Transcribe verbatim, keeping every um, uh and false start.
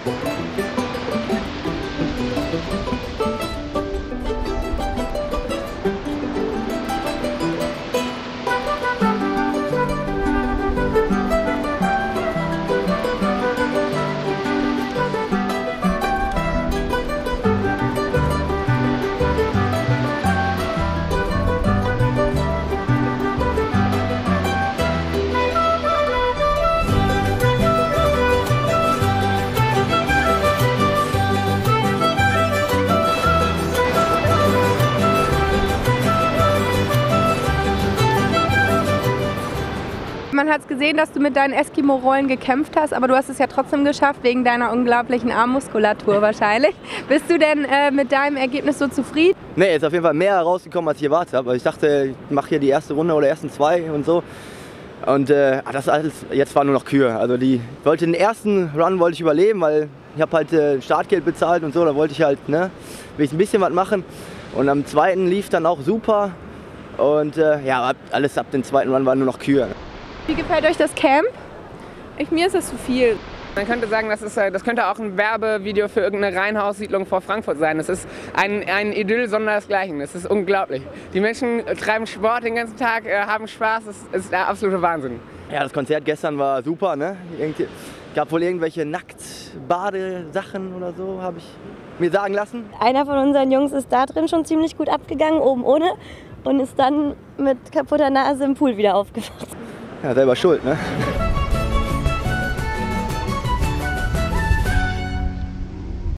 Man hat es gesehen, dass du mit deinen Eskimo-Rollen gekämpft hast, aber du hast es ja trotzdem geschafft, wegen deiner unglaublichen Armmuskulatur wahrscheinlich. Bist du denn äh, mit deinem Ergebnis so zufrieden? Nee, ist auf jeden Fall mehr rausgekommen, als ich erwartet habe. Also ich dachte, ich mache hier die erste Runde oder ersten zwei und so. Und äh, das alles, jetzt war nur noch Kür. Also die, ich wollte den ersten Run wollte ich überleben, weil ich habe halt äh, Startgeld bezahlt und so. Da wollte ich halt, ne, will ich ein bisschen was machen. Und am zweiten lief dann auch super. Und äh, ja, alles ab dem zweiten Run war nur noch Kür. Wie gefällt euch das Camp? Ich, mir ist das zu viel. Man könnte sagen, das, ist, das könnte auch ein Werbevideo für irgendeine Reihenhaussiedlung vor Frankfurt sein. Das ist ein, ein Idyll sondersgleichen. Das ist unglaublich. Die Menschen treiben Sport den ganzen Tag, äh, haben Spaß. Das ist der absolute Wahnsinn. Ja, das Konzert gestern war super, ne? Es gab wohl irgendwelche Nacktbadesachen oder so, habe ich mir sagen lassen. Einer von unseren Jungs ist da drin schon ziemlich gut abgegangen, oben ohne, und ist dann mit kaputter Nase im Pool wieder aufgewacht. Ja, selber schuld, ne?